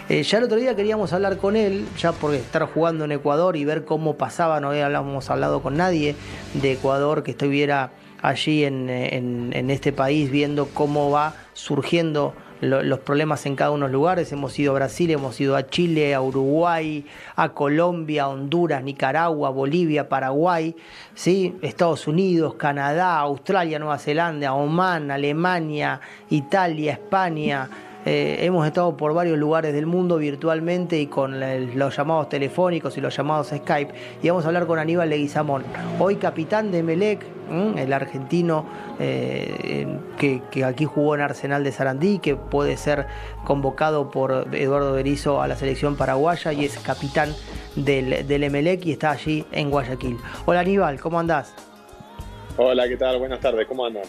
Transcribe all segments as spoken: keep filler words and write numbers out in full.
Eh, ya el otro día queríamos hablar con él, ya por estar jugando en Ecuador y ver cómo pasaba, no habíamos hablado con nadie de Ecuador que estuviera allí en, en, en este país, viendo cómo va surgiendo lo, los problemas en cada uno de los lugares. Hemos ido a Brasil, hemos ido a Chile, a Uruguay, a Colombia, a Honduras, Nicaragua, Bolivia, Paraguay, ¿sí? Estados Unidos, Canadá, Australia, Nueva Zelanda, Omán, Alemania, Italia, España. Eh, hemos estado por varios lugares del mundo virtualmente y con el, los llamados telefónicos y los llamados Skype, y vamos a hablar con Aníbal Leguizamón, hoy capitán de Emelec, ¿m? el argentino eh, que, que aquí jugó en Arsenal de Sarandí, que puede ser convocado por Eduardo Berizzo a la selección paraguaya y es capitán del, del Emelec y está allí en Guayaquil. Hola Aníbal, ¿cómo andás? Hola, ¿qué tal? Buenas tardes, ¿cómo andan?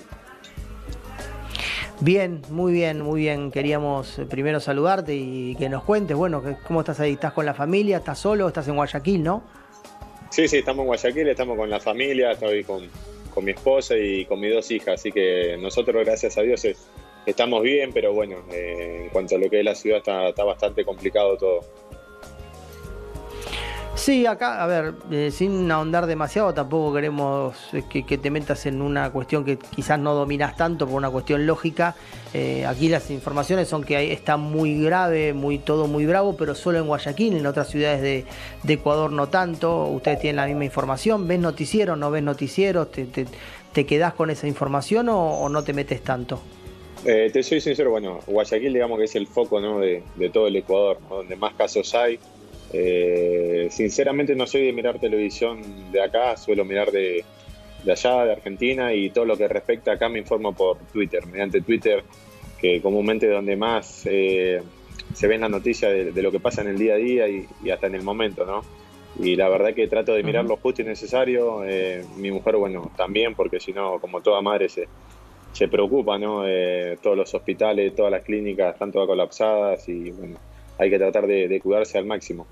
Bien, muy bien, muy bien. Queríamos primero saludarte y que nos cuentes, bueno, ¿cómo estás ahí? ¿Estás con la familia? ¿Estás solo? ¿Estás en Guayaquil, no? Sí, sí, estamos en Guayaquil, estamos con la familia, estoy con, con mi esposa y con mis dos hijas, así que nosotros, gracias a Dios, es, estamos bien, pero bueno, eh, en cuanto a lo que es la ciudad está, está bastante complicado todo. Sí, acá, a ver, eh, sin ahondar demasiado, tampoco queremos que, que te metas en una cuestión que quizás no dominas tanto por una cuestión lógica. Eh, aquí las informaciones son que hay, está muy grave, muy todo muy bravo, pero solo en Guayaquil, en otras ciudades de, de Ecuador no tanto. Ustedes tienen la misma información. ¿Ves noticieros, no ves noticieros? ¿Te, te, te quedás con esa información o, o no te metes tanto? Eh, te soy sincero, bueno, Guayaquil digamos que es el foco, ¿no? de, de todo el Ecuador, ¿no? Donde más casos hay. Eh, sinceramente no soy de mirar televisión de acá, suelo mirar de, de allá, de Argentina, y todo lo que respecta acá me informo por Twitter, mediante Twitter, que comúnmente es donde más eh, se ven las noticias de, de lo que pasa en el día a día y, y hasta en el momento, ¿no? Y la verdad que trato de mirar lo justo y necesario. Eh, mi mujer, bueno, también, porque si no, como toda madre, se, se preocupa, ¿no? Eh, todos los hospitales, todas las clínicas están todas colapsadas y, bueno, hay que tratar de, de cuidarse al máximo.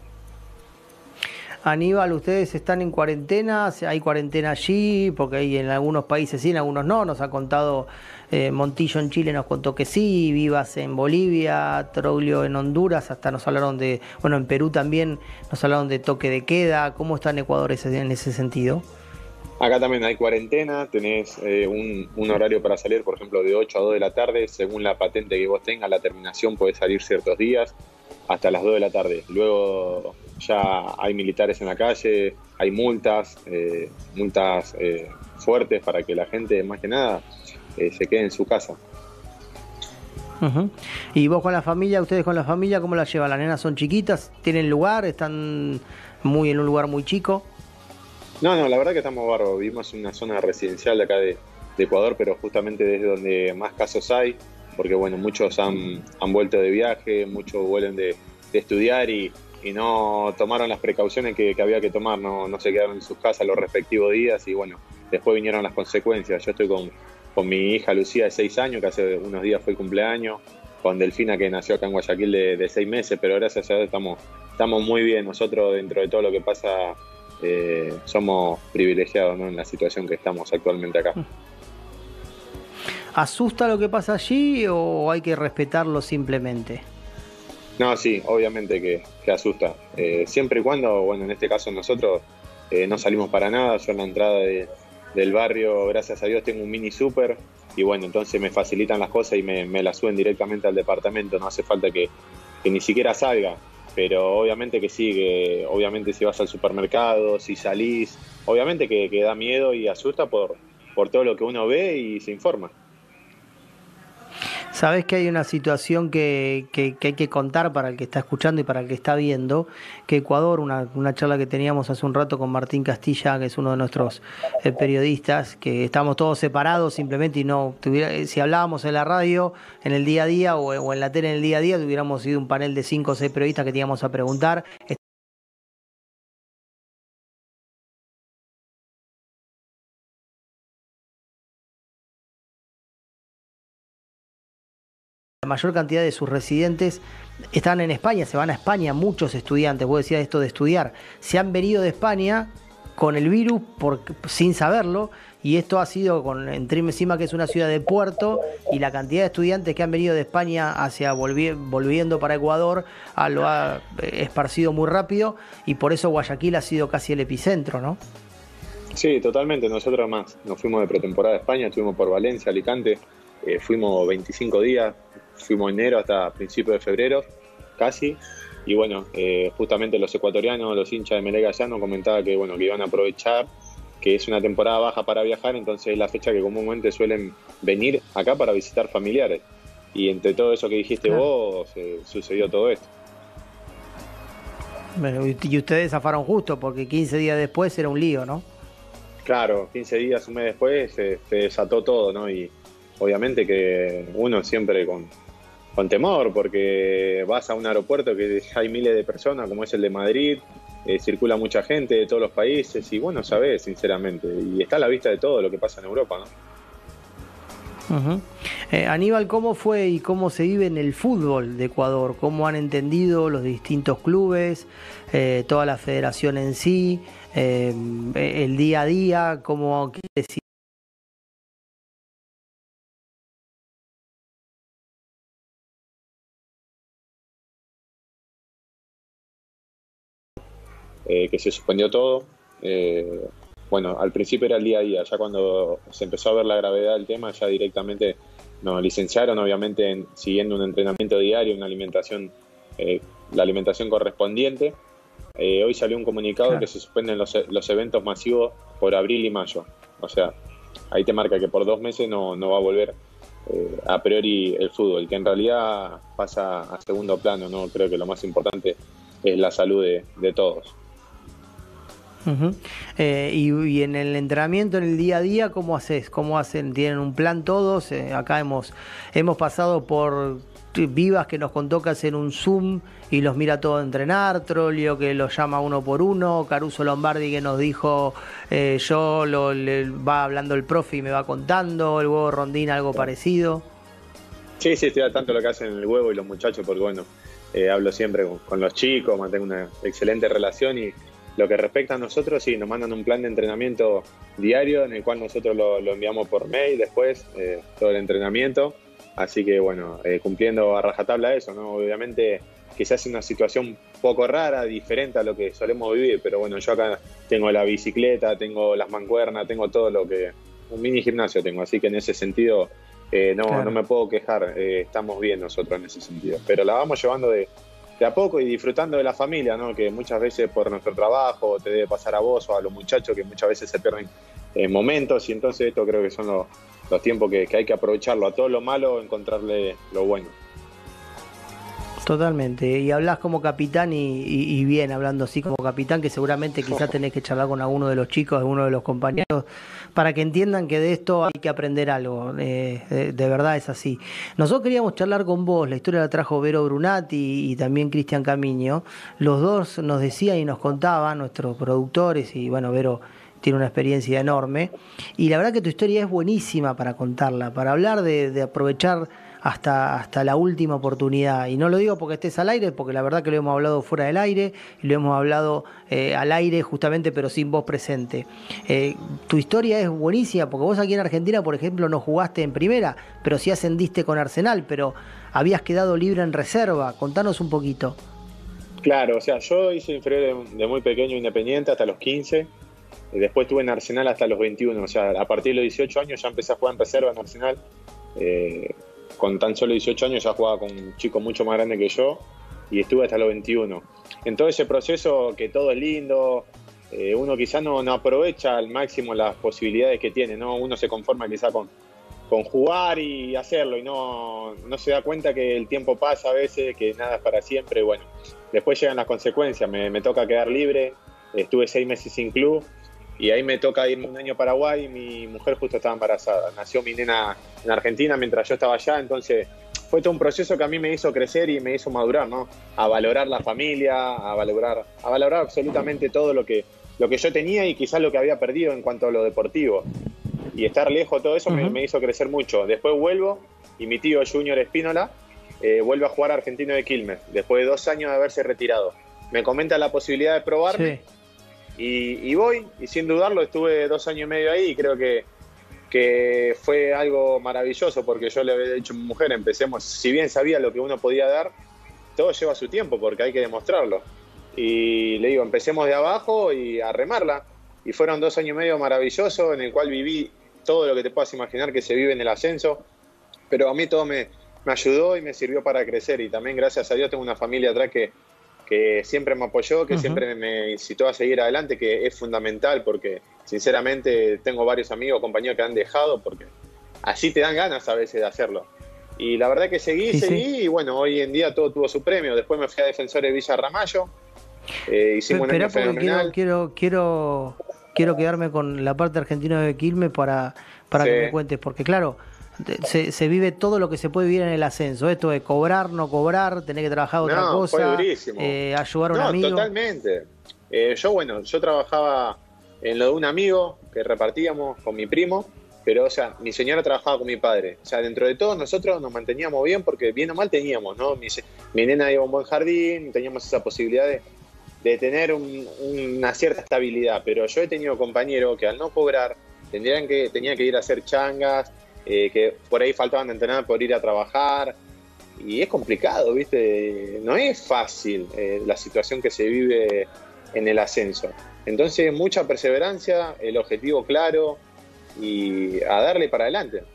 Aníbal, ¿ustedes están en cuarentena? ¿Hay cuarentena allí? Porque hay en algunos países sí, en algunos no. Nos ha contado eh, Montillo en Chile, nos contó que sí, Vivas en Bolivia, Troglio en Honduras, hasta nos hablaron de, bueno, en Perú también nos hablaron de toque de queda. ¿Cómo está en Ecuador ese, en ese sentido? Acá también hay cuarentena, tenés eh, un, un horario para salir, por ejemplo, de ocho a dos de la tarde, según la patente que vos tengas, la terminación podés salir ciertos días, hasta las dos de la tarde. Luego ya hay militares en la calle, hay multas, eh, multas eh, fuertes para que la gente, más que nada, eh, se quede en su casa. Uh-huh. ¿Y vos con la familia, ustedes con la familia, cómo la llevan? ¿Las nenas son chiquitas? ¿Tienen lugar? ¿Están muy en un lugar muy chico? No, no, la verdad que estamos bárbaros. Vivimos en una zona residencial de acá de, de Ecuador, pero justamente desde donde más casos hay, porque bueno, muchos han, han vuelto de viaje, muchos vuelven de, de estudiar y, y no tomaron las precauciones que, que había que tomar, no, no se quedaron en sus casas los respectivos días y bueno, después vinieron las consecuencias. Yo estoy con, con mi hija Lucía de seis años, que hace unos días fue el cumpleaños, con Delfina, que nació acá en Guayaquil de, de seis meses, pero gracias a Dios estamos, estamos muy bien. Nosotros, dentro de todo lo que pasa, eh, somos privilegiados, ¿no? En la situación que estamos actualmente acá. ¿Asusta lo que pasa allí o hay que respetarlo simplemente? No, sí, obviamente que, que asusta. Eh, siempre y cuando, bueno, en este caso nosotros eh, no salimos para nada. Yo en la entrada de, del barrio, gracias a Dios, tengo un mini súper y bueno, entonces me facilitan las cosas y me, me las suben directamente al departamento. No hace falta que, que ni siquiera salga, pero obviamente que sí, que obviamente si vas al supermercado, si salís, obviamente que, que da miedo y asusta por, por todo lo que uno ve y se informa. Sabés que hay una situación que, que, que hay que contar para el que está escuchando y para el que está viendo, que Ecuador, una, una charla que teníamos hace un rato con Martín Castilla, que es uno de nuestros eh, periodistas, que estamos todos separados simplemente y no tuviera, si hablábamos en la radio en el día a día o, o en la tele en el día a día, tuviéramos sido un panel de cinco o seis periodistas que teníamos a preguntar. La mayor cantidad de sus residentes están en España, se van a España, muchos estudiantes, vos decías esto de estudiar, se han venido de España con el virus por, sin saberlo, y esto ha sido con entre encima que es una ciudad de puerto, y la cantidad de estudiantes que han venido de España hacia volvi, volviendo para Ecuador a, lo ha esparcido muy rápido, y por eso Guayaquil ha sido casi el epicentro, ¿no? Sí, totalmente. Nosotros más nos fuimos de pretemporada a España, estuvimos por Valencia, Alicante, eh, fuimos veinticinco días, fuimos enero hasta principios de febrero, casi. Y bueno, eh, justamente los ecuatorianos, los hinchas de Melec Gallardo nos comentaban que, bueno, que iban a aprovechar, que es una temporada baja para viajar, entonces es la fecha que comúnmente suelen venir acá para visitar familiares. Y entre todo eso que dijiste claro. vos, eh, sucedió todo esto. Bueno, y ustedes zafaron justo, porque quince días después era un lío, ¿no? Claro, quince días, un mes después, se, se desató todo, ¿no? Y obviamente que uno siempre con... con temor, porque vas a un aeropuerto que hay miles de personas, como es el de Madrid, eh, circula mucha gente de todos los países, y bueno, sabés, sinceramente, y está a la vista de todo lo que pasa en Europa, ¿no? Uh-huh. eh, Aníbal, ¿cómo fue y cómo se vive en el fútbol de Ecuador? ¿Cómo han entendido los distintos clubes, eh, toda la federación en sí, eh, el día a día? ¿Cómo qué decir? Eh, que se suspendió todo. Eh, bueno, al principio era el día a día, ya cuando se empezó a ver la gravedad del tema, ya directamente nos licenciaron, obviamente en, siguiendo un entrenamiento diario, una alimentación, eh, la alimentación correspondiente. Eh, hoy salió un comunicado claro. que se suspenden los, los eventos masivos por abril y mayo. O sea, ahí te marca que por dos meses no, no va a volver eh, a priori el fútbol, que en realidad pasa a segundo plano, ¿no? Creo que lo más importante es la salud de, de todos. Uh-huh. eh, y, y en el entrenamiento, en el día a día, ¿cómo haces? ¿Cómo hacen? ¿Tienen un plan todos? Eh, acá hemos hemos pasado por Vivas, que nos contó que hacen un Zoom y los mira todo entrenar, Trollio que los llama uno por uno, Caruso Lombardi que nos dijo eh, yo, lo, le va hablando el profe y me va contando, el Huevo Rondín algo parecido. Sí, sí, estoy al tanto de lo que hacen el Huevo y los muchachos, porque bueno, eh, hablo siempre con, con los chicos, mantengo una excelente relación, y lo que respecta a nosotros, sí, nos mandan un plan de entrenamiento diario en el cual nosotros lo, lo enviamos por mail después, eh, todo el entrenamiento. Así que, bueno, eh, cumpliendo a rajatabla eso, ¿no? Obviamente quizás es una situación poco rara, diferente a lo que solemos vivir, pero bueno, yo acá tengo la bicicleta, tengo las mancuernas, tengo todo lo que... un mini gimnasio tengo, así que en ese sentido eh, no, claro. no me puedo quejar, eh, estamos bien nosotros en ese sentido. Pero la vamos llevando de... de a poco y disfrutando de la familia, ¿no? Que muchas veces por nuestro trabajo te debe pasar a vos o a los muchachos, que muchas veces se pierden eh, momentos, y entonces esto creo que son los, los tiempos que, que hay que aprovecharlo. A todo lo malo encontrarle lo bueno. Totalmente, y hablas como capitán y, y, y bien, hablando así como capitán, que seguramente quizás tenés que charlar con alguno de los chicos, alguno de los compañeros, para que entiendan que de esto hay que aprender algo, eh, de, de verdad es así. Nosotros queríamos charlar con vos, la historia la trajo Vero Brunati y, y también Cristian Camiño, los dos nos decían y nos contaban, nuestros productores, y bueno, Vero tiene una experiencia enorme, y la verdad que tu historia es buenísima para contarla, para hablar de, de aprovechar hasta, hasta la última oportunidad. Y no lo digo porque estés al aire, porque la verdad que lo hemos hablado fuera del aire, y lo hemos hablado eh, al aire justamente, pero sin vos presente. Eh, tu historia es buenísima, porque vos aquí en Argentina, por ejemplo, no jugaste en primera, pero sí ascendiste con Arsenal, pero habías quedado libre en reserva. Contanos un poquito. Claro, o sea, yo hice inferior de, de muy pequeño Independiente hasta los quince, y después estuve en Arsenal hasta los veintiuno, o sea, a partir de los dieciocho años ya empecé a jugar en reserva en Arsenal. Eh, con tan solo dieciocho años ya jugaba con un chico mucho más grande que yo, y estuve hasta los veintiuno. En todo ese proceso, que todo es lindo, eh, uno quizás no, no aprovecha al máximo las posibilidades que tiene, ¿no? Uno se conforma quizás con, con jugar y hacerlo, y no, no se da cuenta que el tiempo pasa a veces, que nada es para siempre. Y bueno, después llegan las consecuencias, me, me toca quedar libre, estuve seis meses sin club, y ahí me toca irme un año a Paraguay, y mi mujer justo estaba embarazada. Nació mi nena en Argentina mientras yo estaba allá, entonces fue todo un proceso que a mí me hizo crecer y me hizo madurar, ¿no? A valorar la familia, a valorar, a valorar absolutamente todo lo que, lo que yo tenía y quizás lo que había perdido en cuanto a lo deportivo. Y estar lejos, todo eso uh-huh. me, me hizo crecer mucho. Después vuelvo, y mi tío Junior Espínola eh, vuelve a jugar a Argentino de Quilmes, después de dos años de haberse retirado. Me comenta la posibilidad de probarme. Sí. y, y voy, y sin dudarlo estuve dos años y medio ahí y creo que, que fue algo maravilloso porque yo le había dicho a mi mujer, empecemos, si bien sabía lo que uno podía dar, todo lleva su tiempo porque hay que demostrarlo. Y le digo, empecemos de abajo y a remarla. Y fueron dos años y medio maravillosos en el cual viví todo lo que te puedas imaginar que se vive en el ascenso, pero a mí todo me, me ayudó y me sirvió para crecer. Y también, gracias a Dios, tengo una familia atrás que, que siempre me apoyó, que uh-huh. siempre me incitó a seguir adelante, que es fundamental porque, sinceramente, tengo varios amigos, compañeros que han dejado porque así te dan ganas a veces de hacerlo. Y la verdad que seguí, sí, seguí sí. y bueno, hoy en día todo tuvo su premio. Después me fui a Defensores de Villa Ramallo. Eh, hicimos Pero, un año fenomenal. Quiero, quiero, quiero, quiero quedarme con la parte argentina de Quilmes para, para sí. que me cuentes, porque claro, se, se vive todo lo que se puede vivir en el ascenso. Esto de cobrar, no cobrar, tener que trabajar otra no, cosa, fue durísimo. Eh, ayudar a un no, amigo. Totalmente. Eh, yo, bueno, yo trabajaba en lo de un amigo que repartíamos con mi primo, pero, o sea, mi señora trabajaba con mi padre. O sea, dentro de todo nosotros nos manteníamos bien porque bien o mal teníamos, ¿no? Mi, mi nena iba a un buen jardín, teníamos esa posibilidad de de tener un, una cierta estabilidad, pero yo he tenido compañeros que al no cobrar tendrían que, tenían que ir a hacer changas, eh, que por ahí faltaban de entrenar por ir a trabajar, y es complicado, ¿viste? No es fácil eh, la situación que se vive en el ascenso. Entonces, mucha perseverancia, el objetivo claro, y a darle para adelante.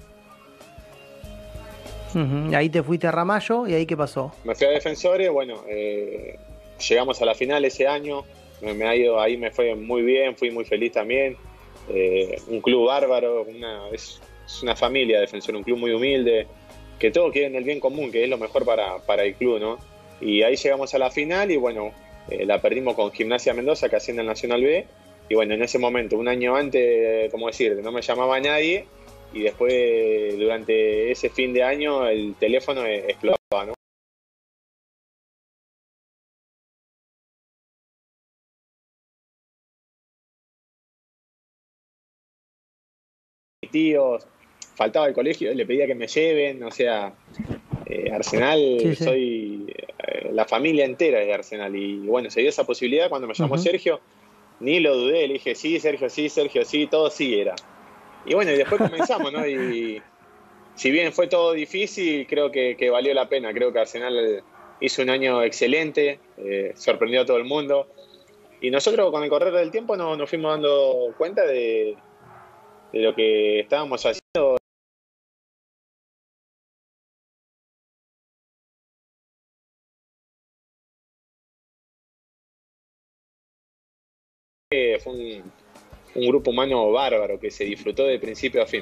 Uh-huh. Ahí te fuiste a Ramallo, ¿y ahí qué pasó? Me fui a Defensores, bueno... Eh, llegamos a la final ese año, me, me ha ido, ahí me fue muy bien, fui muy feliz también. Eh, un club bárbaro, una, es, es una familia Defensor, un club muy humilde, que todos quieren el bien común, que es lo mejor para, para el club, ¿no? Y ahí llegamos a la final y bueno, eh, la perdimos con Gimnasia Mendoza, que asciende al Nacional B. Y bueno, en ese momento, un año antes, como decir, no me llamaba nadie y después durante ese fin de año el teléfono explotaba, ¿no? Tíos, faltaba el colegio, le pedía que me lleven, o sea, eh, Arsenal, sí, sí. soy eh, la familia entera de Arsenal y bueno, se dio esa posibilidad cuando me llamó uh-huh. Sergio, ni lo dudé, le dije sí, Sergio, sí, Sergio, sí, todo sí era. Y bueno, y después comenzamos, ¿no? Y si bien fue todo difícil, creo que, que valió la pena, creo que Arsenal hizo un año excelente, eh, sorprendió a todo el mundo y nosotros con el correr del tiempo nos, nos fuimos dando cuenta de de lo que estábamos haciendo. Fue un, un grupo humano bárbaro que se disfrutó de principio a fin.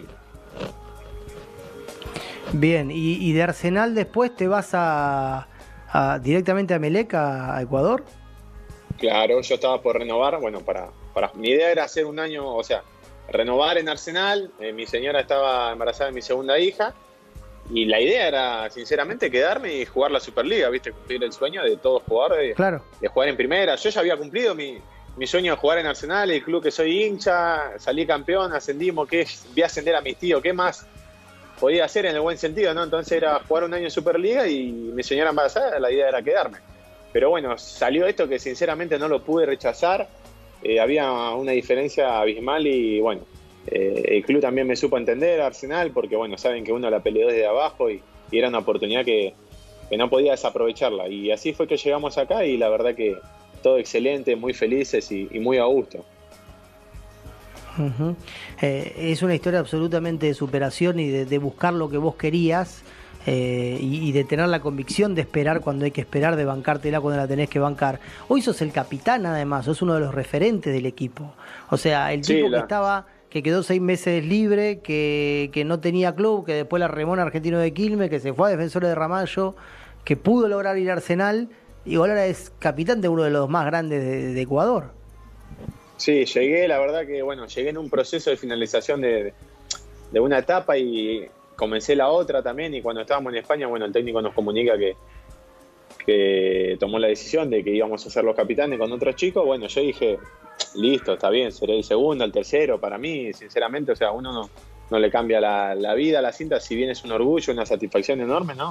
Bien, y, y de Arsenal después te vas a, a directamente a Emelec, a, a Ecuador. Claro, yo estaba por renovar, bueno, para, para mi idea era hacer un año, o sea, renovar en Arsenal. Eh, mi señora estaba embarazada de mi segunda hija y la idea era, sinceramente, quedarme y jugar la Superliga, ¿viste? Cumplir el sueño de todos jugadores, de, claro. de jugar en primera. Yo ya había cumplido mi, mi sueño de jugar en Arsenal, el club que soy hincha, salí campeón, ascendimos, que vi ascender a mis tíos, ¿qué más podía hacer en el buen sentido, ¿no? Entonces era jugar un año en Superliga y mi señora embarazada, la idea era quedarme. Pero bueno, salió esto que sinceramente no lo pude rechazar. Eh, había una diferencia abismal y bueno, eh, el club también me supo entender, Arsenal, porque bueno, saben que uno la peleó desde abajo y, y era una oportunidad que, que no podía desaprovecharla. Y así fue que llegamos acá y la verdad que todo excelente, muy felices y, y muy a gusto. Uh-huh. Eh, es una historia absolutamente de superación y de, de buscar lo que vos querías. Eh, y, y de tener la convicción de esperar cuando hay que esperar, de bancártela cuando la tenés que bancar. Hoy sos el capitán, además, sos uno de los referentes del equipo. O sea, el tipo sí, la... que estaba, que quedó seis meses libre, que, que no tenía club, que después la remó en Argentino de Quilmes, que se fue a Defensores de Ramallo, que pudo lograr ir a Arsenal, y ahora es capitán de uno de los más grandes de, de Ecuador. Sí, llegué, la verdad que, bueno, llegué en un proceso de finalización de, de una etapa y comencé la otra también, y cuando estábamos en España, bueno, el técnico nos comunica que, que tomó la decisión de que íbamos a ser los capitanes con otros chicos. Bueno, yo dije, listo, está bien, seré el segundo, el tercero. Para mí, sinceramente, o sea, uno no, no le cambia la, la vida a la cinta, si bien es un orgullo, una satisfacción enorme, ¿no?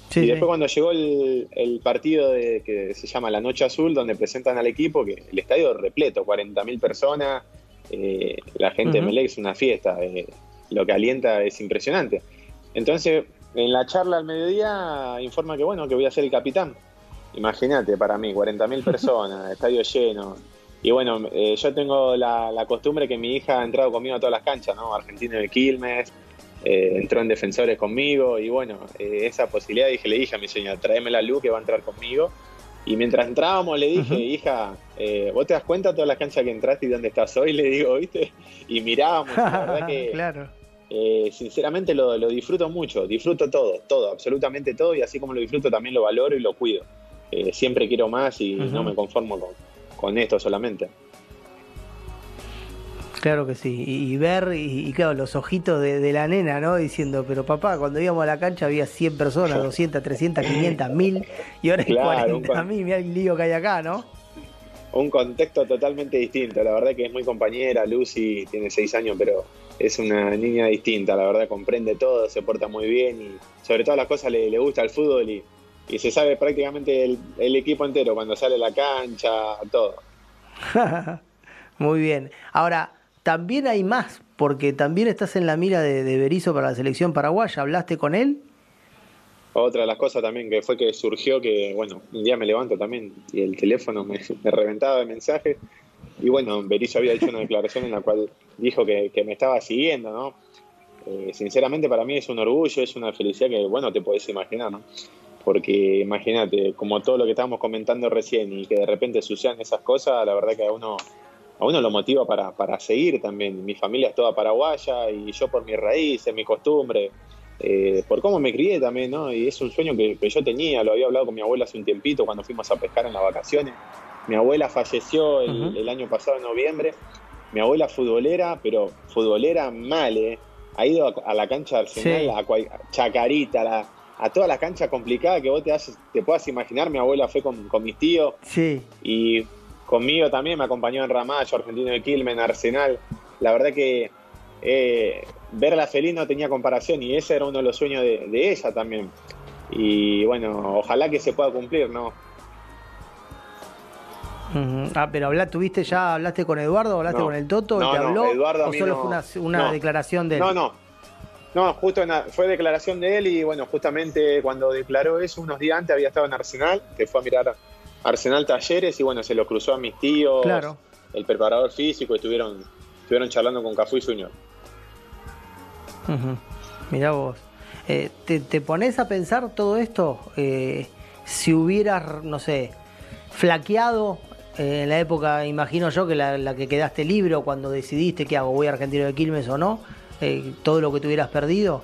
Sí, y después sí. cuando llegó el, el partido de, que se llama La Noche Azul, donde presentan al equipo, que el estadio repleto, cuarenta mil personas, eh, la gente de Ujú. Emelec es una fiesta, eh, lo que alienta es impresionante. Entonces, en la charla al mediodía informa que bueno, que voy a ser el capitán. Imagínate, para mí, cuarenta mil personas, estadio lleno. Y bueno, eh, yo tengo la, la costumbre que mi hija ha entrado conmigo a todas las canchas, ¿no? Argentino de Quilmes, eh, entró en Defensores conmigo y bueno, eh, esa posibilidad dije, le dije a mi señora, tráeme la luz que va a entrar conmigo. Y mientras entrábamos le dije, Ujú. hija, eh, ¿vos te das cuenta de todas las canchas que entraste y dónde estás hoy? Le digo, ¿viste? Y mirábamos y la verdad que Claro. eh, sinceramente lo, lo disfruto mucho, disfruto todo, todo, absolutamente todo y así como lo disfruto también lo valoro y lo cuido. Eh, siempre quiero más y no Ujú. me conformo con, con esto solamente. Claro que sí, y, y ver, y, y claro, los ojitos de, de la nena, ¿no? Diciendo, pero papá, cuando íbamos a la cancha había cien personas, doscientas, trescientas, quinientas, mil, y ahora hay Claro, un, cuarenta con- mil, mira el lío que hay acá, ¿no? un contexto totalmente distinto. La verdad que es muy compañera, Lucy tiene seis años, pero es una niña distinta, la verdad comprende todo, se porta muy bien y sobre todas las cosas le, le gusta el fútbol y, y se sabe prácticamente el, el equipo entero, cuando sale a la cancha, todo. Muy bien. Ahora, también hay más, porque también estás en la mira de, de Berizzo para la selección paraguaya. ¿Hablaste con él? Otra de las cosas también que fue que surgió que, bueno, un día me levanto también y el teléfono me, me reventaba de mensajes. Y bueno, Berizzo había hecho una declaración en la cual dijo que, que me estaba siguiendo, ¿no? Eh, sinceramente para mí es un orgullo, es una felicidad que, bueno, te podés imaginar, ¿no? Porque imagínate, como todo lo que estábamos comentando recién y que de repente sucedan esas cosas, la verdad que a uno, a uno lo motiva para, para seguir también. Mi familia es toda paraguaya y yo por mis raíces, mi costumbre, eh, por cómo me crié también, ¿no? Y es un sueño que, que yo tenía, lo había hablado con mi abuela hace un tiempito cuando fuimos a pescar en las vacaciones. Mi abuela falleció el, Ujú. el año pasado en noviembre. Mi abuela futbolera, pero futbolera mal, ¿eh? Ha ido a, a la cancha de Arsenal, Sí, a, cual- a Chacarita, a, la- a todas las canchas complicadas que vos te, haces- te puedas imaginar. Mi abuela fue con, con mis tíos sí. y conmigo también me acompañó en Ramallo, Argentino de Quilmes, en Arsenal. La verdad que eh, verla feliz no tenía comparación y ese era uno de los sueños de, de ella también. Y bueno, ojalá que se pueda cumplir, ¿no? Ujú. Ah, pero habla, ¿tuviste ya, hablaste con Eduardo, hablaste con No, el Toto, él te no, no, habló? Eduardo a ¿O mí solo fue no, una, una no, declaración de no, él? no, no, justo en la- fue declaración de él y bueno, justamente cuando declaró eso, unos días antes había estado en Arsenal, que fue a mirar Arsenal Talleres y bueno, se lo cruzó a mis tíos, Claro. el preparador físico, y estuvieron, estuvieron charlando con Cafú y Junior. Ujú. Mirá vos. Eh, ¿te, te pones a pensar todo esto? Eh, si hubieras, no sé, flaqueado eh, en la época, imagino yo, que la, la que quedaste libre o cuando decidiste qué hago, voy a Argentino de Quilmes o no, eh, todo lo que te hubieras perdido.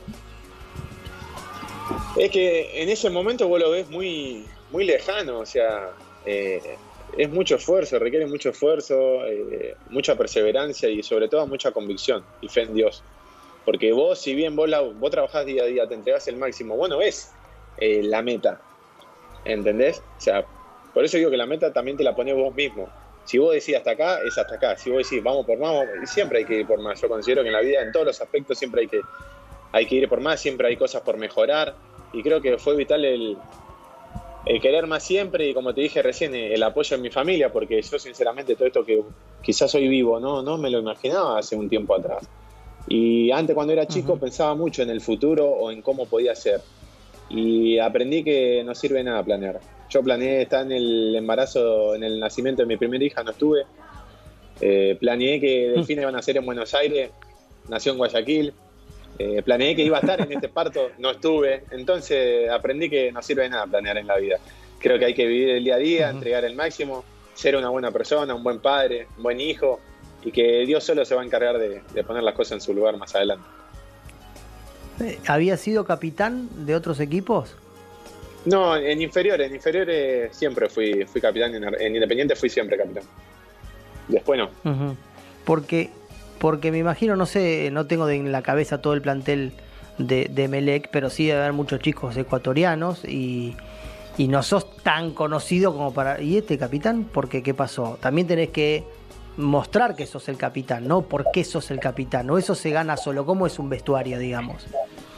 Es que en ese momento vos lo ves muy, muy lejano, o sea, eh, es mucho esfuerzo, requiere mucho esfuerzo, eh, mucha perseverancia y sobre todo mucha convicción y fe en Dios. Porque vos, si bien vos, la, vos trabajás día a día, te entregás el máximo, vos no ves eh, la meta, ¿entendés? O sea, por eso digo que la meta también te la ponés vos mismo. Si vos decís hasta acá, es hasta acá. Si vos decís vamos por más, vamos, y siempre hay que ir por más. Yo considero que en la vida, en todos los aspectos, siempre hay que, hay que ir por más, siempre hay cosas por mejorar. Y creo que fue vital el, el querer más siempre y como te dije recién, el apoyo en mi familia, porque yo sinceramente todo esto que quizás hoy vivo, no, no me lo imaginaba hace un tiempo atrás. Y antes cuando era chico Ujú. pensaba mucho en el futuro o en cómo podía ser. Y aprendí que no sirve nada planear. Yo planeé estar en el embarazo, en el nacimiento de mi primera hija, no estuve. Eh, planeé que Delfina iba a nacer en Buenos Aires, nació en Guayaquil. Eh, planeé que iba a estar en este parto, no estuve. Entonces aprendí que no sirve de nada planear en la vida. Creo que hay que vivir el día a día, Ujú. entregar el máximo, ser una buena persona, un buen padre, un buen hijo, y que Dios solo se va a encargar de, de poner las cosas en su lugar más adelante. Eh, ¿Habías sido capitán de otros equipos? No, en inferiores, en inferiores siempre fui, fui capitán, en, en Independiente fui siempre capitán. Después no. Ujú. Porque, porque me imagino, no sé, no tengo de- en la cabeza todo el plantel de, de Emelec, pero sí debe haber muchos chicos ecuatorianos y, y no sos tan conocido como para... ¿Y este capitán? Porque ¿qué pasó? También tenés que mostrar que sos el capitán, ¿no? ¿Por qué sos el capitán? O eso se gana solo, ¿cómo es un vestuario, digamos?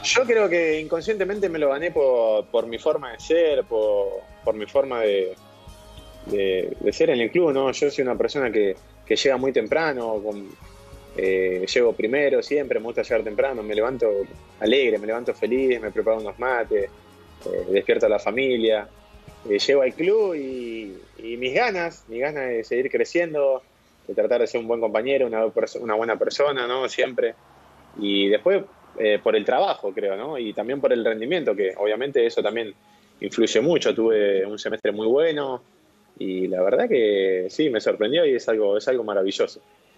Yo creo que inconscientemente me lo gané por, por mi forma de ser, por, por mi forma de, de, de ser en el club, ¿no? Yo soy una persona que, que llega muy temprano, con, eh, llego primero siempre, me gusta llegar temprano, me levanto alegre, me levanto feliz, me preparo unos mates, eh, despierto a la familia, eh, llego al club y, y mis ganas, mis ganas de seguir creciendo, de tratar de ser un buen compañero, una, una buena persona, ¿no? Siempre. Y después eh, por el trabajo, creo, ¿no? Y también por el rendimiento, que obviamente eso también influye mucho. Tuve un semestre muy bueno y la verdad que sí, me sorprendió y es algo, es algo maravilloso.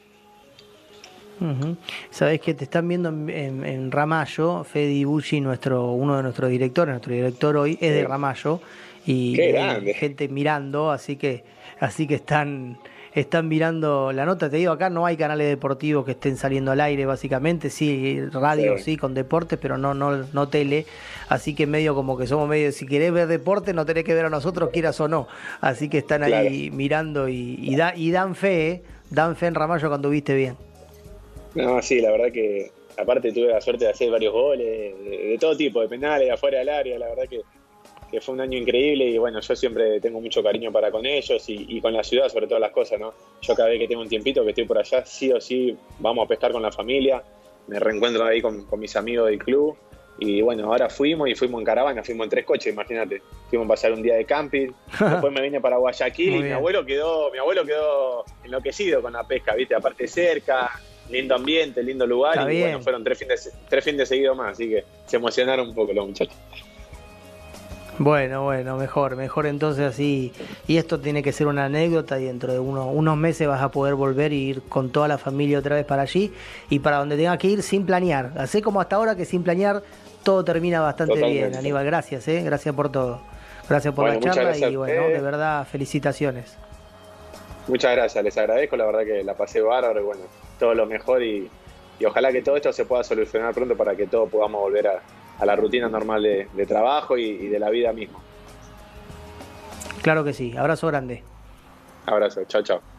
Uh-huh. Sabés que te están viendo en, en, en Ramallo, Fede Bucci, nuestro, uno de nuestros directores, nuestro director hoy es de Ramallo, y Qué hay grande. gente mirando, así que, así que están, están mirando la nota. Te digo, acá no hay canales deportivos que estén saliendo al aire, básicamente, sí, radio, sí, Sí, con deportes, pero no, no, no tele, así que medio como que somos medio, si querés ver deporte, no tenés que ver a nosotros, quieras o no, así que están claro. ahí mirando y, y, da, y dan fe, ¿eh? Dan fe en Ramallo cuando viste bien. No, sí, la verdad que aparte tuve la suerte de hacer varios goles, de, de todo tipo, de penales, de afuera del área, la verdad que, que fue un año increíble y bueno, yo siempre tengo mucho cariño para con ellos y, y con la ciudad, sobre todas las cosas, ¿no? Yo cada vez que tengo un tiempito que estoy por allá, sí o sí, vamos a pescar con la familia, me reencuentro ahí con, con mis amigos del club y bueno, ahora fuimos y fuimos en caravana, fuimos en tres coches, imagínate, fuimos a pasar un día de camping, después me vine para Guayaquil Muy y mi bien. abuelo quedó, mi abuelo quedó enloquecido con la pesca, ¿viste? Aparte cerca, lindo ambiente, lindo lugar. Está Y bueno, bien. fueron tres fines, tres fines seguidos más, así que se emocionaron un poco los muchachos. Bueno, bueno, mejor, mejor entonces así. Y esto tiene que ser una anécdota y dentro de uno- unos meses vas a poder volver y ir con toda la familia otra vez para allí y para donde tengas que ir sin planear. Así como hasta ahora que sin planear todo termina bastante bien. Totalmente. Aníbal, gracias, ¿eh? Gracias por todo. Gracias por Bueno, la muchas charla gracias y a bueno, de ustedes. verdad, felicitaciones. Muchas gracias, les agradezco, la verdad que la pasé bárbaro y bueno, todo lo mejor y, y ojalá que todo esto se pueda solucionar pronto para que todos podamos volver a, a la rutina normal de, de trabajo y, y de la vida misma. Claro que sí. Abrazo grande. Abrazo, chao, chao.